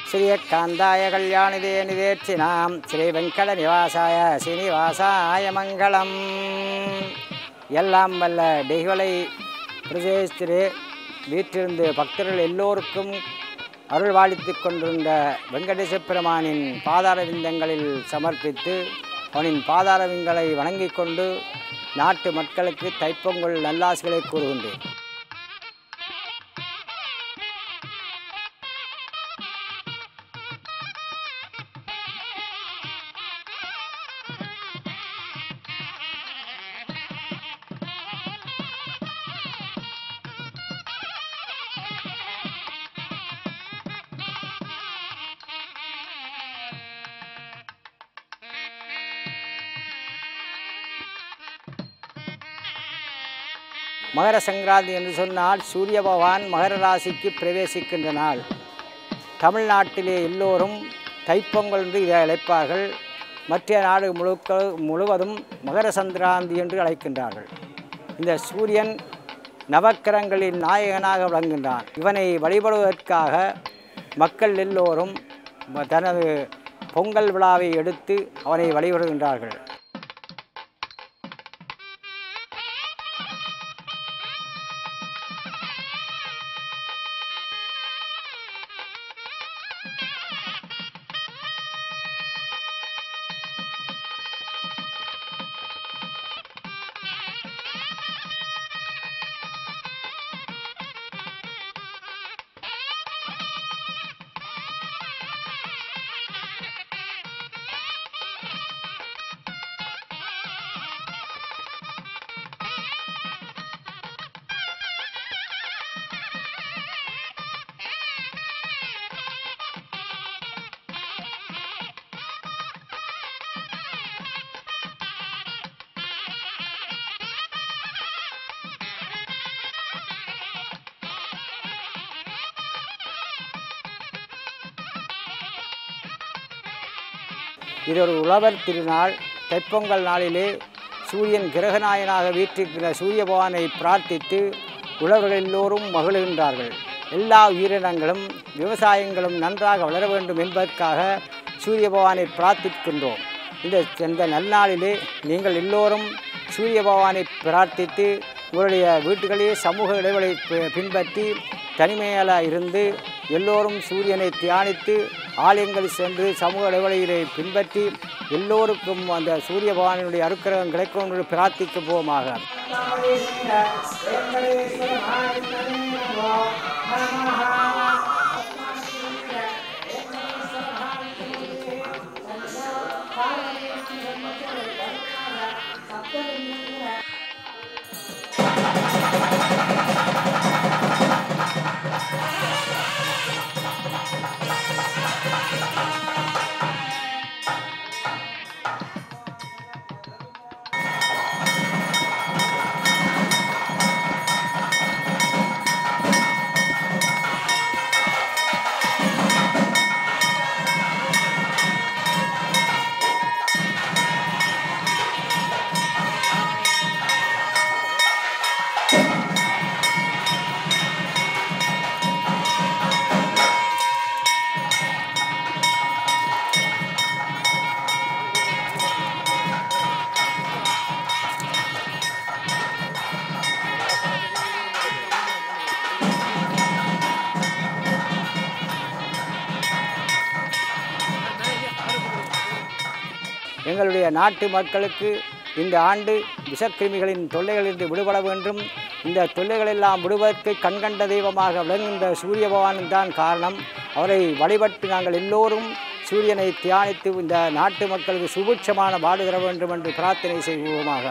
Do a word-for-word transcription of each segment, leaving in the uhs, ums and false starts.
ஸ்ரீயக்காந்தாய கல்யாணிதே நிதேட்சினாம் ஸ்ரீ வெங்கட நிவாசாய ஸ்ரீனிவாசாய மங்களம். எல்லாம் வல்ல டெய்வலை பிரதேசத்திலே வீற்றிருந்து பக்தர்கள் எல்லோருக்கும் அருள் வாழித்து கொண்டிருந்த வெங்கடேச பெருமானின் பாதார விந்தங்களில் சமர்ப்பித்து அவனின் பாதார விந்தங்களை வணங்கி கொண்டு நாட்டு மக்களுக்கு தைப்பொங்கல் நல்லாசிகளை கூறுகின்றேன். மகர சங்கராந்தி என்று சொன்னால் சூரிய பகவான் மகர ராசிக்கு பிரவேசிக்கின்ற நாள். தமிழ்நாட்டிலே எல்லோரும் தைப்பொங்கல் என்று இதை அழைப்பார்கள். மற்ற நாடு முழுக்க முழுவதும் மகர சங்கராந்தி என்று அழைக்கின்றார்கள். இந்த சூரியன் நவக்கிரகங்களின் நாயகனாக விளங்குகின்றான். இவனை வழிபடுவதற்காக மக்கள் எல்லோரும் தனது பொங்கல் விழாவை எடுத்து அவனை வழிபடுகின்றார்கள். இது ஒரு உழவர் திருநாள். தைப்பொங்கல் நாளிலே சூரியன் கிரகநாயனாக வீற்றிருக்கிற சூரிய பகவானை பிரார்த்தித்து உழவர்கள் எல்லோரும் மகிழ்கின்றார்கள். எல்லா உயிரினங்களும் விவசாயங்களும் நன்றாக வளர வேண்டும் என்பதற்காக சூரிய பகவானை பிரார்த்திக்கின்றோம். இந்த இந்த நல்நாளிலே நீங்கள் எல்லோரும் சூரிய பகவானை பிரார்த்தித்து உங்களுடைய வீட்டுகளிலே சமூக இடைவெளி பின்பற்றி தனிமையில் இருந்து எல்லோரும் சூரியனை தியானித்து ஆலயங்களில் சென்று சமூக இடைவெளியை பின்பற்றி எல்லோருக்கும் அந்த சூரிய பகவானுடைய அனுக்கிரகம் கிடைக்கும் என்று பிரார்த்திக்க போமாக. எங்களுடைய நாட்டு மக்களுக்கு இந்த ஆண்டு விஷக்கிருமிகளின் தொல்லைகளிலிருந்து விடுபட வேண்டும். இந்த தொல்லைகளெல்லாம் விடுவதற்கு கண்கண்ட தெய்வமாக விளங்குகின்ற சூரிய பகவான் தான் காரணம். அவரை வழிபட்டு நாங்கள் எல்லோரும் சூரியனை தியானித்து இந்த நாட்டு மக்களுக்கு சுபிட்சமான பாடு தர வேண்டும் என்று பிரார்த்தனை செய்வோமாக.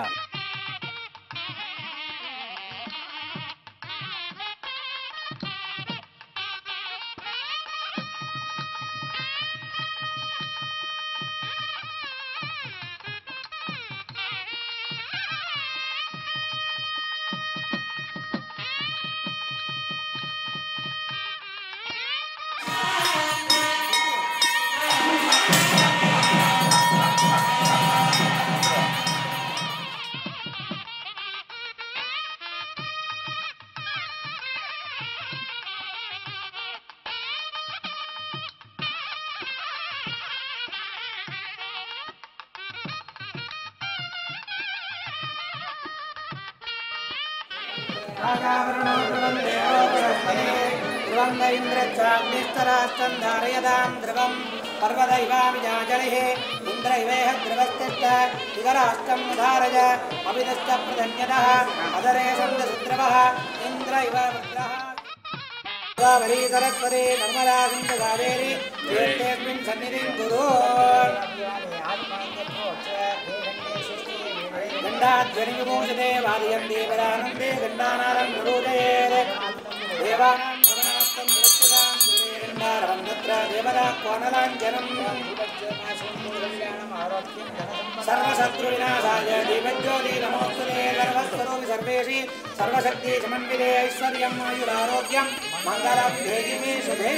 पर्वदैवामिजाजलिः इन्द्रैवेह द्रवस्तिष्ठ इदराष्टं धारय अभिदश्च प्रधन्यतः अदरे सन्दशुद्रवः इन्द्र इव वृत्रः गोदावरी सरस्वती नर्मदा सिन्धु कावेरी तीर्थेऽस्मिन् सन्निधिं कुरु गण्डाध्वनिविमोचते वादयन्ते परानन्दे गण्डानादं गुरुजयेत् देवानां भवनास्तं रक्षसां गण्डारवं तत्र देवता कोनलाञ्जनम् सर्वशत्रुविनाशाय दीपज्योति नमोस्तुते सर्वस्वरूपि सर्वेषि सर्वशक्ति समन्विते ऐश्वर्यम् आयुरारोग्यं मङ्गलं देहि मे शुभे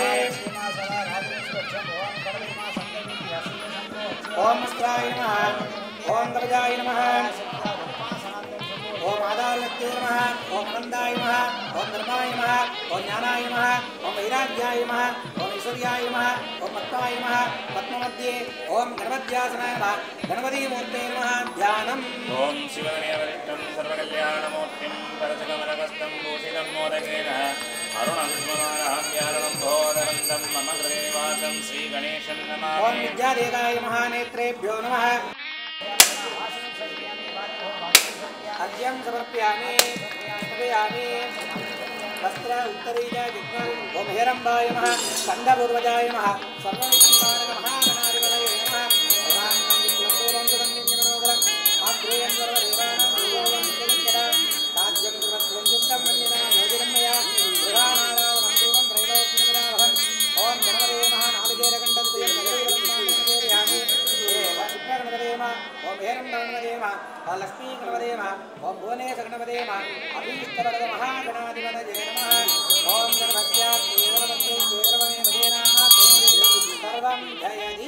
ओम अस्त्राय नमः ओम गजाय नमः ओम आदालक्ते नमः ओम नंदाय नमः ओम धर्माय नमः ओम ज्ञानाय नमः ओम वैराग्याय नमः ओम ऐश्वर्याय नमः ओम पद्माय नमः पद्ममध्ये ओम गणपत्यासनाय नमः गणपति मूर्ते नमः ध्यानम् ओम शिवगणेवरिष्ठं सर्वकल्याणमूर्तिं परशुकमलकस्तं भूषितं मोदकेन अरुणविष्णुमानहं व्यारणं भोदरन्दं मम कृते वासं श्रीगणेशं नमामि ओम विद्यादेवाय महानेत्रेभ्यो नमः अर्घ्यं समर्पयामि समर्पयामि वस्त्र उत्तरीय जिह्वा ओम हेरंबाय नमः स्कंदपूर्वजाय नमः सर्वविघ्नकारक महागणाधिपतये नमः भगवान् विष्णुं सुरंजनं आग्रेयं सर्वदेवानां पूर्वं नित्यदा राज्यं सर्वत्वयुक्तं वन्दिना योगिनं मया गृहाणारावणं देवं त्रैलोक्यविराहम् ओम गणपते नमः नालिकेरकण्डस्य नगरीवलम्बामि गणपते नमः ओम हेरं गणपते नमः लक्ष्मी गणपते नमः ओम भुवनेश गणपते नमः अभीष्टवरद महागणाधिपतये नमः ओम गणपत्या केवलवत्ते केवलवने मदेनाः सर्वं जयति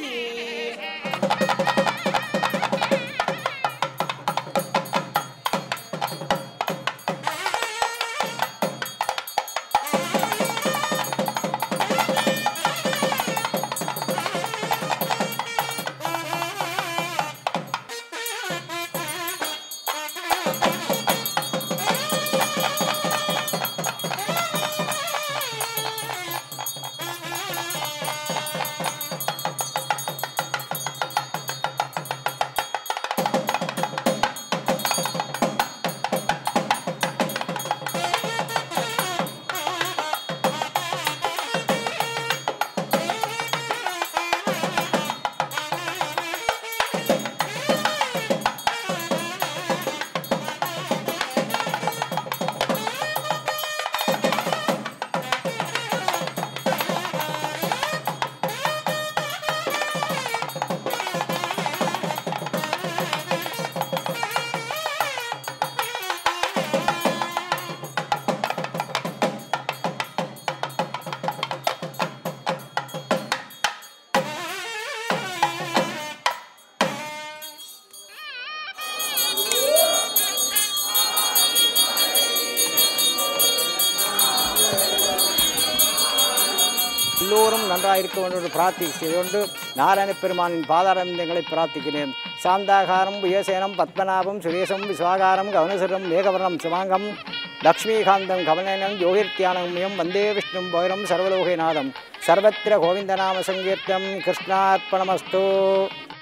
எல்லோரும் நன்றாக இருக்க வேண்டும் என்று பிரார்த்தி செய்து கொண்டு நாராயண பெருமானின் பாதாரவிந்தங்களை பிரார்த்திக்கிறேன். சாந்தாகாரம் புயசேனம் பத்மநாபம் சுரேசம் விஸ்வாகாரம் கவனசுரம் மேகவர்ணம் சிவாங்கம் லக்ஷ்மீகாந்தம் கவனனம் யோகித்யானம்யம் வந்தே விஷ்ணும் பைரம் சர்வலோகநாதம் சர்வத்திர கோவிந்தநாம சங்கீர்த்தம் கிருஷ்ணார்ப்பணமஸ்து.